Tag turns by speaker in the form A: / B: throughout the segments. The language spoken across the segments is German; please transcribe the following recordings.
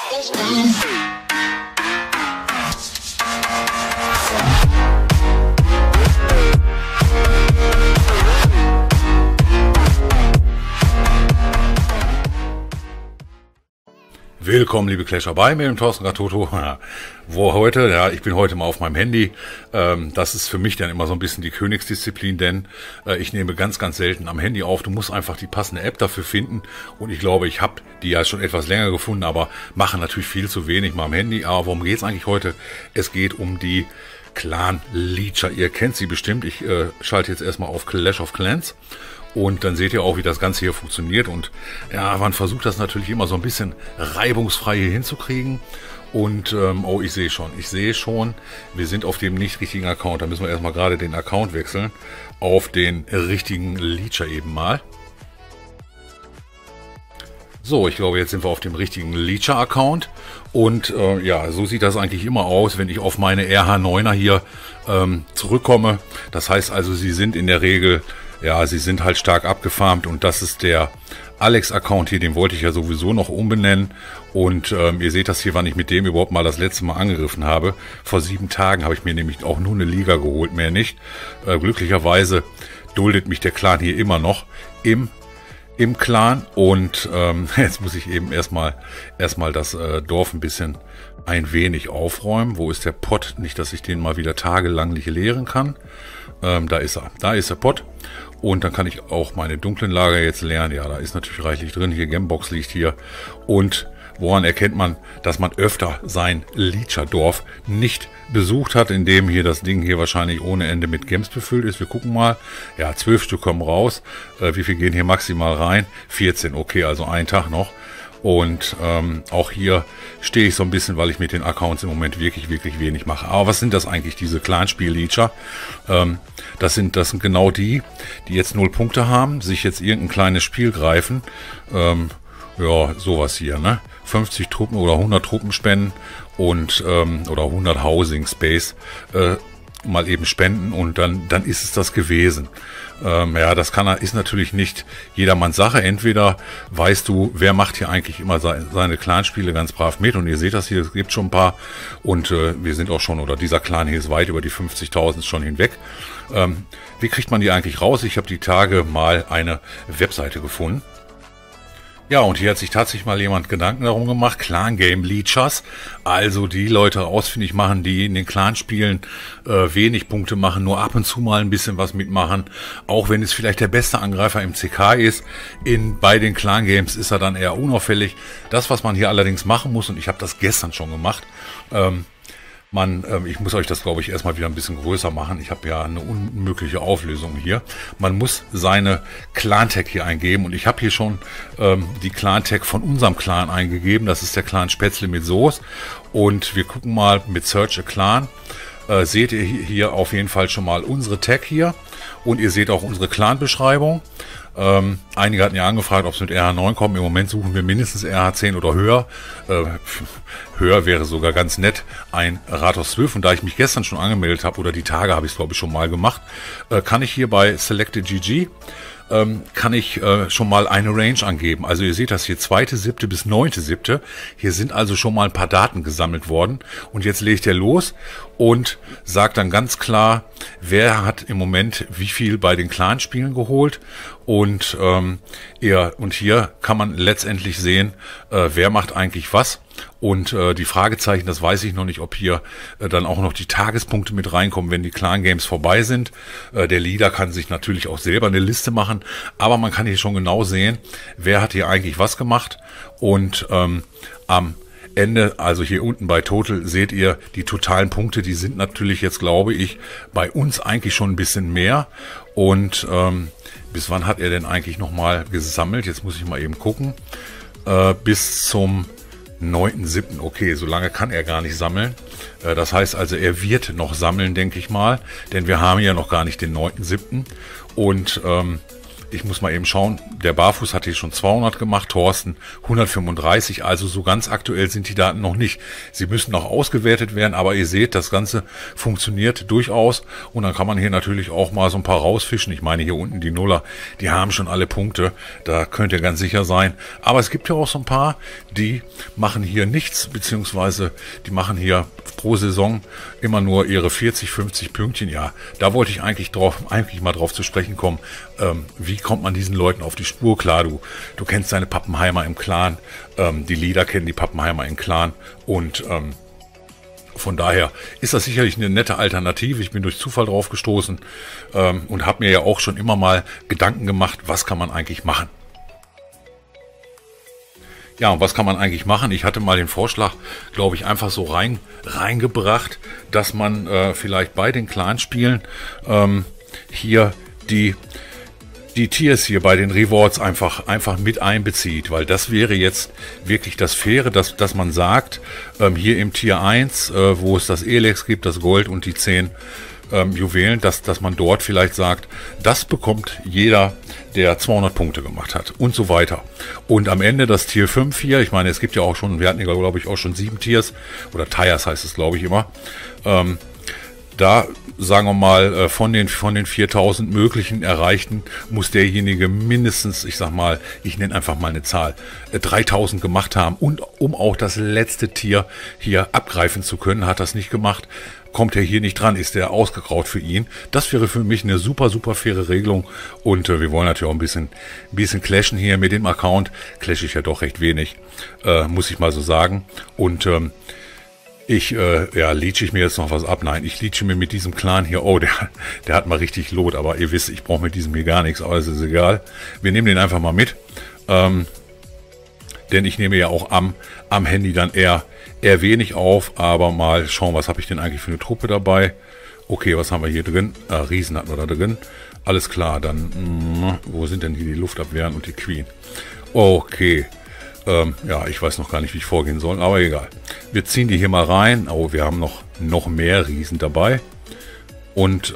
A: Willkommen, liebe Clasher, bei mir, dem Thorsten Gatoto. Wo heute? Ja, ich bin heute mal auf meinem Handy. Das ist für mich dann immer so ein bisschen die Königsdisziplin, denn ich nehme ganz, ganz selten am Handy auf. Du musst einfach die passende App dafür finden. Und ich glaube, ich habe die ja schon etwas länger gefunden, aber mache natürlich viel zu wenig mal am Handy. Aber worum geht es eigentlich heute? Es geht um die Clan Leecher. Ihr kennt sie bestimmt. Ich schalte jetzt erstmal auf Clash of Clans. Und dann seht ihr auch, wie das Ganze hier funktioniert. Und ja, man versucht das natürlich immer so ein bisschen reibungsfrei hier hinzukriegen. Und, oh, ich sehe schon, wir sind auf dem nicht richtigen Account. Da müssen wir erstmal gerade den Account wechseln. Auf den richtigen Leecher eben mal. So, ich glaube, jetzt sind wir auf dem richtigen Leecher-Account. Und ja, so sieht das eigentlich immer aus, wenn ich auf meine RH9er hier zurückkomme. Das heißt also, sie sind in der Regel... Ja, sie sind halt stark abgefarmt und das ist der Alex-Account hier, den wollte ich ja sowieso noch umbenennen. Und ihr seht das hier, wann ich mit dem überhaupt mal das letzte Mal angegriffen habe. Vor 7 Tagen habe ich mir nämlich auch nur eine Liga geholt, mehr nicht. Glücklicherweise duldet mich der Clan hier immer noch im Clan. Und jetzt muss ich eben erstmal das Dorf ein wenig aufräumen. Wo ist der Pott? Nicht, dass ich den mal wieder tagelang nicht leeren kann. Da ist er. Da ist der Pott. Und dann kann ich auch meine dunklen Lager jetzt leeren. Ja, da ist natürlich reichlich drin. Hier, Gembox liegt hier. Und woran erkennt man, dass man öfter sein Leecher-Dorf nicht besucht hat, indem hier das Ding hier wahrscheinlich ohne Ende mit Gems befüllt ist. Wir gucken mal. Ja, 12 Stück kommen raus. Wie viel gehen hier maximal rein? 14. Okay, also ein Tag noch. Und auch hier stehe ich so ein bisschen, weil ich mit den Accounts im Moment wirklich wenig mache. Aber was sind das eigentlich, diese Clanspiel-Leecher? Das sind genau die jetzt 0 Punkte haben, sich jetzt irgendein kleines Spiel greifen. Ja, sowas hier, ne? 50 Truppen oder 100 Truppen spenden und oder 100 Housing Space mal eben spenden und dann ist es das gewesen. Ja, das ist natürlich nicht jedermanns Sache. Entweder weißt du, wer macht hier eigentlich immer seine Clanspiele ganz brav mit und ihr seht das hier, es gibt schon ein paar und wir sind auch schon, oder dieser Clan hier ist weit über die 50.000 schon hinweg. Wie kriegt man die eigentlich raus? Ich habe die Tage mal eine Webseite gefunden. Ja, und hier hat sich tatsächlich mal jemand Gedanken darum gemacht, Clan Game Leechers, also die Leute ausfindig machen, die in den Clanspielen wenig Punkte machen, nur ab und zu mal ein bisschen was mitmachen, auch wenn es vielleicht der beste Angreifer im CK ist, bei den Clan Games ist er dann eher unauffällig. Das, was man hier allerdings machen muss, und ich habe das gestern schon gemacht, ich muss euch das, glaube ich, erstmal wieder ein bisschen größer machen. Ich habe ja eine unmögliche Auflösung hier. Man muss seine Clan-Tag hier eingeben und ich habe hier schon die Clan-Tag von unserem Clan eingegeben. Das ist der Clan Spätzle mit Soße und wir gucken mal mit Search a Clan. Seht ihr hier auf jeden Fall schon mal unsere Tag hier und ihr seht auch unsere Clan-Beschreibung. Einige hatten ja angefragt, ob es mit RH9 kommt. Im Moment suchen wir mindestens RH10 oder höher. Höher wäre sogar ganz nett, ein Rathaus 12. Und da ich mich gestern schon angemeldet habe, oder die Tage habe ich es, glaube ich, schon mal gemacht, kann ich hier bei Selected GG kann ich schon mal eine Range angeben. Also ihr seht das hier, 2.7. bis 9.7. Hier sind also schon mal ein paar Daten gesammelt worden. Und jetzt legt er los und sagt dann ganz klar, wer hat im Moment wie viel bei den Clanspielen geholt. Und hier kann man letztendlich sehen, wer macht eigentlich was. Und die Fragezeichen, das weiß ich noch nicht, ob hier dann auch noch die Tagespunkte mit reinkommen, wenn die Clan Games vorbei sind. Der Leader kann sich natürlich auch selber eine Liste machen, aber man kann hier schon genau sehen, wer hat hier eigentlich was gemacht. Und am Ende, also hier unten bei Total, seht ihr die totalen Punkte, die sind natürlich jetzt, glaube ich, bei uns eigentlich schon ein bisschen mehr. Und bis wann hat er denn eigentlich nochmal gesammelt? Jetzt muss ich mal eben gucken. Bis zum 9.7. Okay, so lange kann er gar nicht sammeln. Das heißt also, er wird noch sammeln, denke ich mal. Denn wir haben ja noch gar nicht den 9.7. Und ich muss mal eben schauen, der Barfuß hat hier schon 200 gemacht, Thorsten 135, also so ganz aktuell sind die Daten noch nicht. Sie müssen noch ausgewertet werden, aber ihr seht, das Ganze funktioniert durchaus und dann kann man hier natürlich auch mal so ein paar rausfischen. Ich meine, hier unten die Nuller, die haben schon alle Punkte, da könnt ihr ganz sicher sein. Aber es gibt ja auch so ein paar, die machen hier nichts, beziehungsweise die machen hier pro Saison immer nur ihre 40, 50 Pünktchen. Ja, da wollte ich eigentlich mal drauf zu sprechen kommen. Wie kommt man diesen Leuten auf die Spur? Klar, du kennst deine Pappenheimer im Clan, die Leader kennen die Pappenheimer im Clan und von daher ist das sicherlich eine nette Alternative. Ich bin durch Zufall drauf gestoßen und habe mir ja auch schon immer mal Gedanken gemacht, was kann man eigentlich machen? Ja, und was kann man eigentlich machen? Ich hatte mal den Vorschlag, glaube ich, einfach so reingebracht, dass man vielleicht bei den Clanspielen hier die Tiers hier bei den Rewards einfach mit einbezieht, weil das wäre jetzt wirklich das Faire, dass man sagt, hier im Tier 1, wo es das Elex gibt, das Gold und die 10 Juwelen, dass man dort vielleicht sagt, das bekommt jeder, der 200 Punkte gemacht hat und so weiter. Und am Ende das Tier 5 hier, ich meine, es gibt ja auch schon, wir hatten ja glaube ich auch schon 7 Tiers, oder Tiers heißt es glaube ich immer, da sagen wir mal, von den 4000 möglichen Erreichten muss derjenige mindestens, ich sag mal, ich nenne einfach mal eine Zahl, 3000 gemacht haben. Und um auch das letzte Tier hier abgreifen zu können, hat das nicht gemacht, kommt er hier nicht dran, ist der ausgegraut für ihn. Das wäre für mich eine super, super faire Regelung. Und wir wollen natürlich auch ein bisschen clashen hier mit dem Account. Clash ich ja doch recht wenig, muss ich mal so sagen. Und leache ich mir jetzt noch was ab? Nein, ich leache mir mit diesem Clan hier, oh, der hat mal richtig Lot, aber ihr wisst, ich brauche mit diesem hier gar nichts, aber es ist egal. Wir nehmen den einfach mal mit, denn ich nehme ja auch am Handy dann eher wenig auf, aber mal schauen, was habe ich denn eigentlich für eine Truppe dabei? Okay, was haben wir hier drin? Riesen hatten wir da drin. Alles klar, dann, wo sind denn hier die Luftabwehren und die Queen? Okay. Ich weiß noch gar nicht, wie ich vorgehen soll, aber egal. Wir ziehen die hier mal rein. Oh, wir haben noch mehr Riesen dabei. Und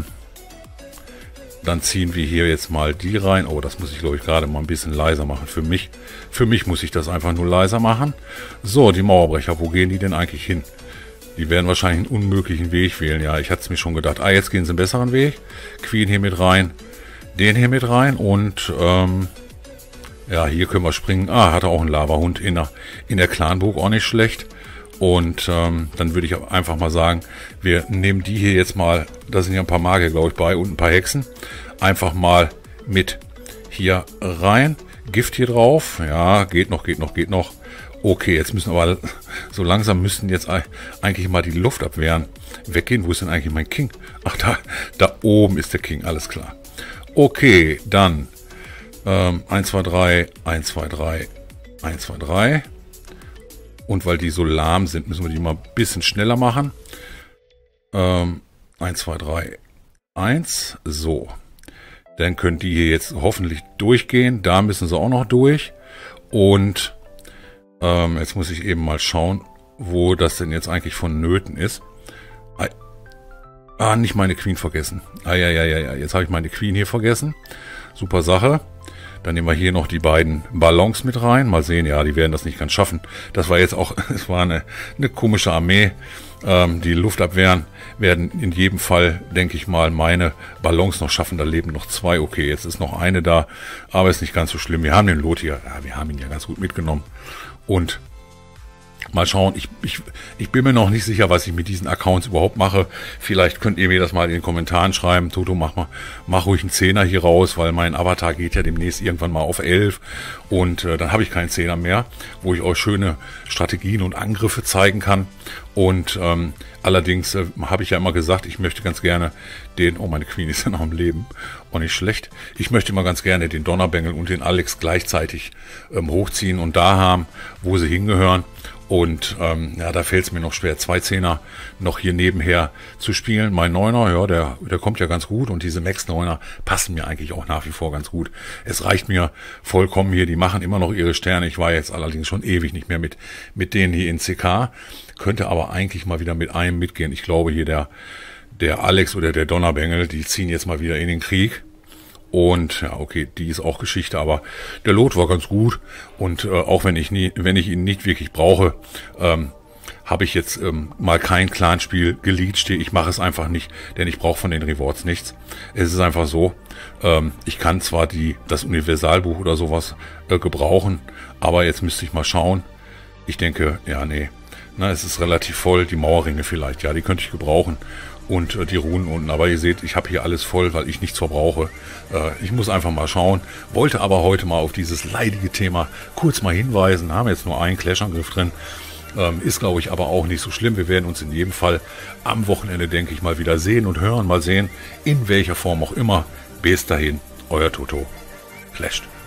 A: dann ziehen wir hier jetzt mal die rein. Oh, das muss ich, glaube ich, gerade mal ein bisschen leiser machen für mich. Für mich muss ich das einfach nur leiser machen. So, die Mauerbrecher, wo gehen die denn eigentlich hin? Die werden wahrscheinlich einen unmöglichen Weg wählen. Ja, ich hatte es mir schon gedacht. Jetzt gehen sie einen besseren Weg. Queen hier mit rein. Den hier mit rein und ja, hier können wir springen. Hat er auch einen Lavahund in der Clanburg, auch nicht schlecht. Und dann würde ich einfach mal sagen, wir nehmen die hier jetzt mal, da sind ja ein paar Magier, glaube ich, bei und ein paar Hexen, einfach mal mit hier rein. Gift hier drauf. Ja, geht noch. Okay, jetzt müssen aber, so langsam müssten jetzt eigentlich mal die Luftabwehren weggehen. Wo ist denn eigentlich mein King? Ach, da oben ist der King, alles klar. Okay, dann 1, 2, 3, 1, 2, 3, 1, 2, 3. Und weil die so lahm sind, müssen wir die mal ein bisschen schneller machen. 1, 2, 3, 1. So. Dann können die hier jetzt hoffentlich durchgehen. Da müssen sie auch noch durch. Und jetzt muss ich eben mal schauen, wo das denn jetzt eigentlich vonnöten ist. Nicht meine Queen vergessen. Jetzt habe ich meine Queen hier vergessen. Super Sache. Dann nehmen wir hier noch die beiden Ballons mit rein. Mal sehen, ja, die werden das nicht ganz schaffen. Das war jetzt auch, es war eine komische Armee. Die Luftabwehren werden in jedem Fall, denke ich mal, meine Ballons noch schaffen. Da leben noch 2. Okay, jetzt ist noch eine da, aber ist nicht ganz so schlimm. Wir haben den Lot hier, ja, wir haben ihn ja ganz gut mitgenommen. Und mal schauen, ich bin mir noch nicht sicher, was ich mit diesen Accounts überhaupt mache. Vielleicht könnt ihr mir das mal in den Kommentaren schreiben. Toto, mach ruhig einen 10er hier raus, weil mein Avatar geht ja demnächst irgendwann mal auf 11. Und dann habe ich keinen 10er mehr, wo ich euch schöne Strategien und Angriffe zeigen kann. Und allerdings habe ich ja immer gesagt, ich möchte ganz gerne meine Queen ist ja noch am Leben, auch nicht schlecht. Ich möchte immer ganz gerne den Donnerbengel und den Alex gleichzeitig hochziehen und da haben, wo sie hingehören. Und da fällt es mir noch schwer, 2 Zehner noch hier nebenher zu spielen. Mein 9er, ja, der kommt ja ganz gut und diese Max 9er passen mir eigentlich auch nach wie vor ganz gut. Es reicht mir vollkommen hier, die machen immer noch ihre Sterne. Ich war jetzt allerdings schon ewig nicht mehr mit denen hier in CK, könnte aber eigentlich mal wieder mit einem mitgehen. Ich glaube hier der Alex oder der Donnerbengel, die ziehen jetzt mal wieder in den Krieg. Und ja, okay, die ist auch Geschichte, aber der Lot war ganz gut. Und auch wenn ich ihn nicht wirklich brauche, habe ich jetzt mal kein Clanspiel geleacht. Ich mache es einfach nicht, denn ich brauche von den Rewards nichts. Es ist einfach so, ich kann zwar das Universalbuch oder sowas gebrauchen, aber jetzt müsste ich mal schauen. Ich denke, ja, nee, es ist relativ voll. Die Mauerringe vielleicht, ja, die könnte ich gebrauchen. Und die Runen unten. Aber ihr seht, ich habe hier alles voll, weil ich nichts verbrauche. Ich muss einfach mal schauen. Wollte aber heute mal auf dieses leidige Thema kurz mal hinweisen. Haben jetzt nur einen Clash-Angriff drin. Ist, glaube ich, aber auch nicht so schlimm. Wir werden uns in jedem Fall am Wochenende, denke ich, mal wieder sehen und hören. Mal sehen, in welcher Form auch immer. Bis dahin, euer Toto. Clasht.